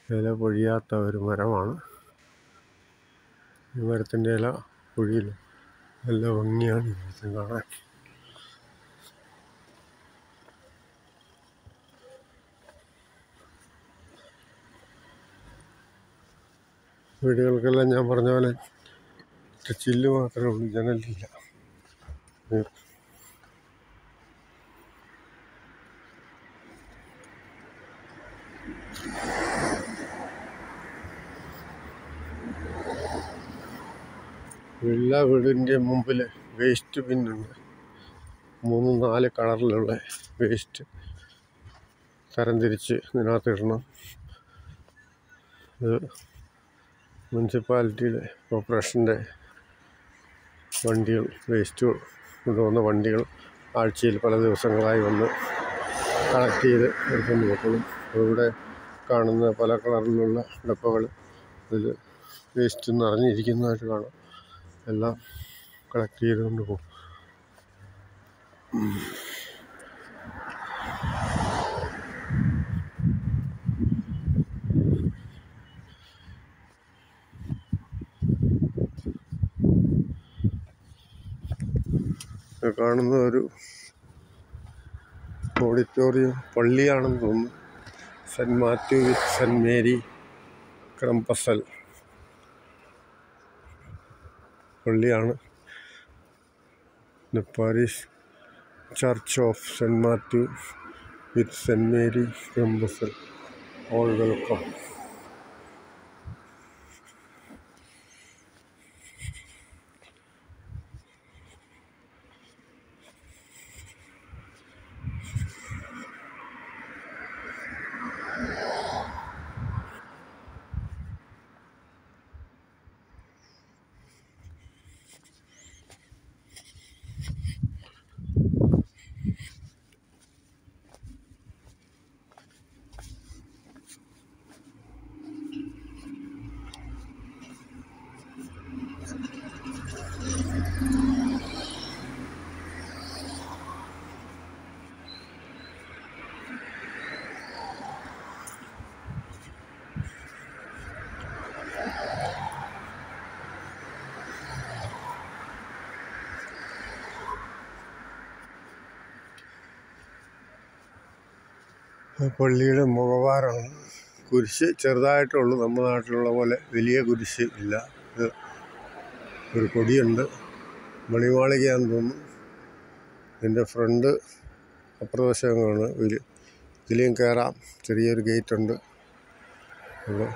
ഇല പൊഴിയാത്ത ഒരു മരമാണ്. ഈ മരത്തിൻ്റെ ഇല പൊഴിയില്ല. നല്ല ഭംഗിയാണ് ഈ മരത്തിന് കാണാൻ. വീടുകൾക്കെല്ലാം ഞാൻ പറഞ്ഞ പോലെ ചില്ല് മാത്രമേ ഉള്ളൂ, ജനലില്ല. എല്ലാ വീടിൻ്റെ മുമ്പിൽ വേസ്റ്റ് ബിന്നുണ്ട്. 3-4 കളറിലുള്ള വേസ്റ്റ് തരംതിരിച്ച് ഇതിനകത്തിടണം. ഇത് മുനിസിപ്പാലിറ്റിയുടെ കോർപ്പറേഷൻ്റെ വണ്ടികൾ, വേസ്റ്റ് കൊണ്ടുവന്ന വണ്ടികൾ ആഴ്ചയിൽ പല ദിവസങ്ങളായി വന്ന് കളക്ട് ചെയ്ത് എടുത്തുകൊണ്ട് പോകണം. ഇവിടെ കാണുന്ന പല കളറിലുള്ള ഡപ്പകൾ അതിൽ വേസ്റ്റ് നിറഞ്ഞിരിക്കുന്നതായിട്ട് കാണാം. എല്ലാം കളക്ട് ചെയ്തുകൊണ്ട് പോകും. കാണുന്ന ഒരു ഓഡിറ്റോറിയം പള്ളിയാണെന്ന് തോന്നുന്നു. Saint Matthew with saint Mary Crumpsall പള്ളിയാണ്. Parish church of saint Matthew with saint Mary Crumpsall. All welcome. പള്ളിയുടെ മുഖവാരമാണ്. കുരിശ് ചെറുതായിട്ടുള്ളൂ, നമ്മുടെ നാട്ടിലുള്ള പോലെ വലിയ കുരിശ് ഇല്ല. ഇത് ഒരു കൊടിയുണ്ട്. മണിമാളികയാണെന്ന് തോന്നുന്നു. ഇതിൻ്റെ ഫ്രണ്ട് അപ്രദർശകമാണ്. ഇതിലേയും കയറാം. ചെറിയൊരു ഗേറ്റുണ്ട്. ഇവിടെ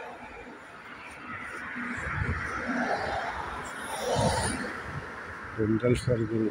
ഡെൻ്റൽ സർജറി.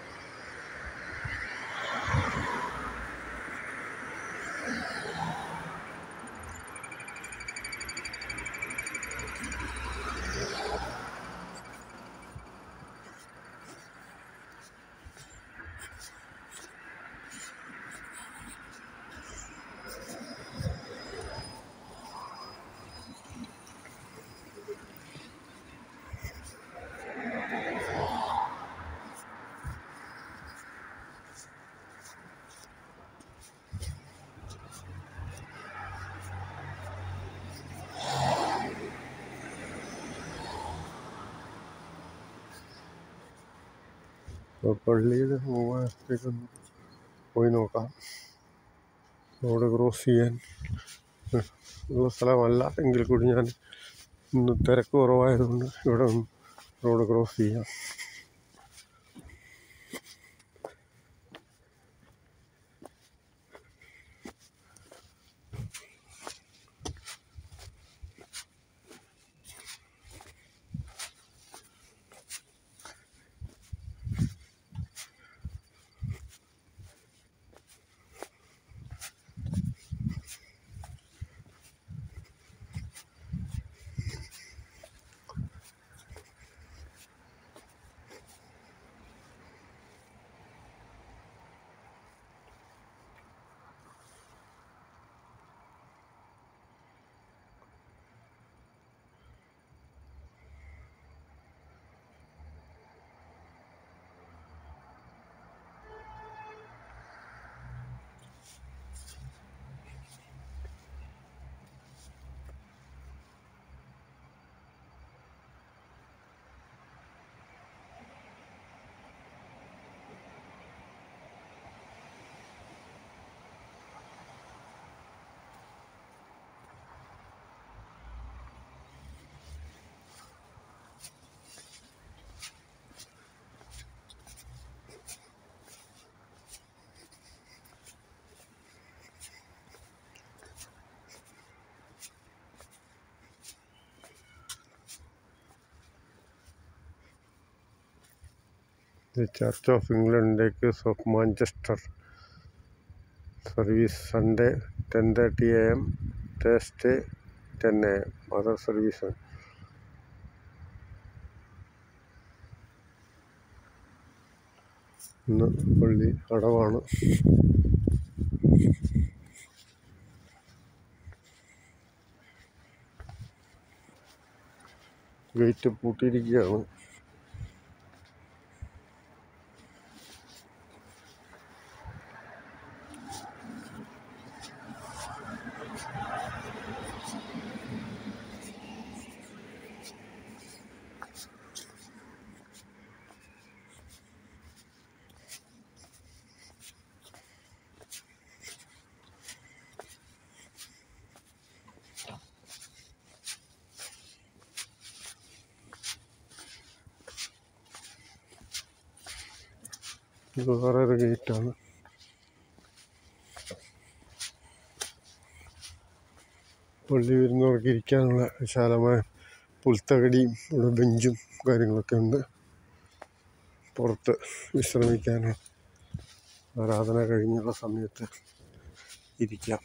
പള്ളിയുടെ മുഖത്തേക്കൊന്ന് പോയി നോക്കാം. റോഡ് ക്രോസ് ചെയ്യാൻ ഉള്ള സ്ഥലമല്ല എങ്കിൽ കൂടി ഞാൻ ഇന്ന് തിരക്ക് കുറവായതുകൊണ്ട് ഇവിടെ ഒന്ന് റോഡ് ക്രോസ് ചെയ്യാം. ദി ചർച്ച് ഓഫ് ഇംഗ്ലണ്ട് ഡേക്കേഴ്സ് of Manchester service Sunday 10:30 AM, Thursday 10 AM. Other service. ഇന്ന് പള്ളി അടവാണ്. ഗേറ്റ് പൂട്ടിയിരിക്കുകയാണ്. ഇത് വേറൊരു ഗേറ്റാണ്. പള്ളി വരുന്നവർക്ക് ഇരിക്കാനുള്ള വിശാലമായ പുൽത്തകടിയും ഇവിടെ ബെഞ്ചും കാര്യങ്ങളൊക്കെ ഉണ്ട്. പുറത്ത് വിശ്രമിക്കാനും ആരാധന കഴിഞ്ഞുള്ള സമയത്ത് ഇരിക്കാം.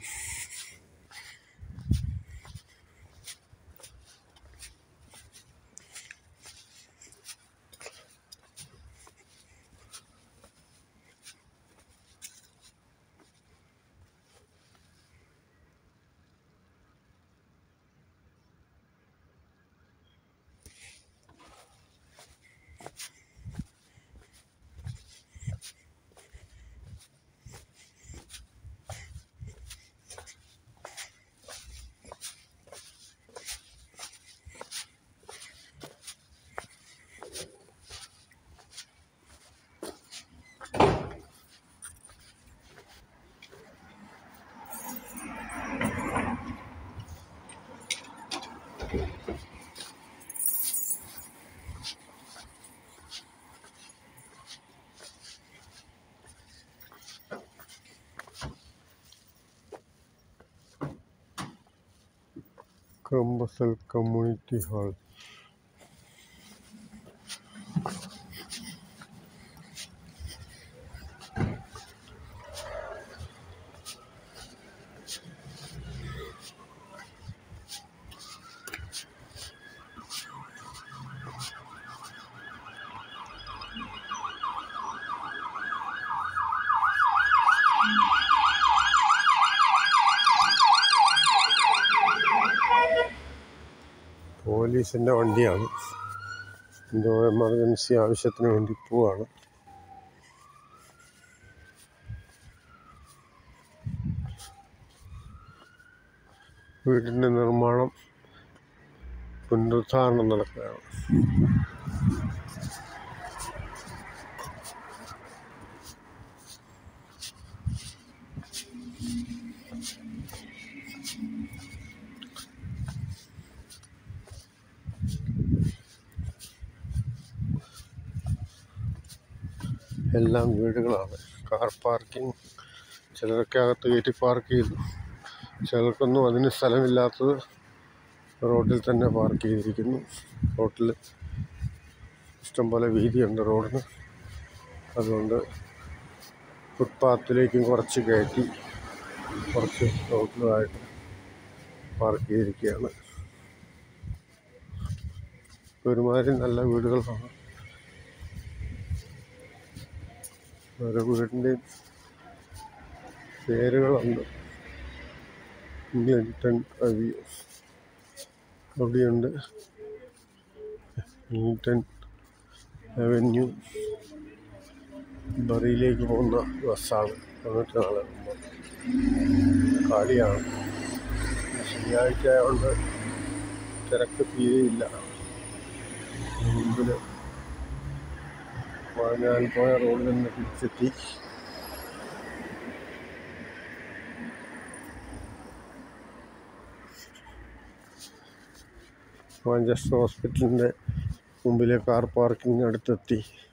Crumpsall community hall. പോലീസിൻ്റെ വണ്ടിയാണ്. എന്തോ എമർജൻസി ആവശ്യത്തിന് വേണ്ടി പോവാണ്. വീടിൻ്റെ നിർമ്മാണം പുനരുദ്ധാരണം നടക്കുകയാണ്. എല്ലാം വീടുകളാണ്. Car parking. ചിലരൊക്കെ അകത്ത് കയറ്റി പാർക്ക് ചെയ്തു. ചിലർക്കൊന്നും അതിന് സ്ഥലമില്ലാത്തത് റോഡിൽ തന്നെ പാർക്ക് ചെയ്തിരിക്കുന്നു. റോഡിൽ ഇഷ്ടംപോലെ വീതിയുണ്ട് റോഡിന്. അതുകൊണ്ട് ഫുട്പാത്തിലേക്കും കുറച്ച് കയറ്റി കുറച്ച് റോഡിലുമായിട്ട് പാർക്ക് ചെയ്തിരിക്കുകയാണ്. ഒരുമാതിരി നല്ല വീടുകളാണ്. ഓരോ വീടിൻ്റെയും പേരുകളുണ്ട്. ഇംഗ്ലണ്ടൺ അവ്യൂ അവിടെയുണ്ട്. ഇംഗ്ലണ്ടൺ അവന്യൂ ബറിയിലേക്ക് പോകുന്ന ബസ്സാണ്. 94 കാലിയാണ്. ശനിയാഴ്ച ആയതുകൊണ്ട് തിരക്ക് തീരെയില്ല. മുമ്പിൽ ഞാൻ പോയ റോഡിൽ നിന്ന് തിരിച്ചെത്തി. മാഞ്ചസ്റ്റർ ഹോസ്പിറ്റലിൻ്റെ മുമ്പിലെ കാർ പാർക്കിംഗ് അടുത്തെത്തി.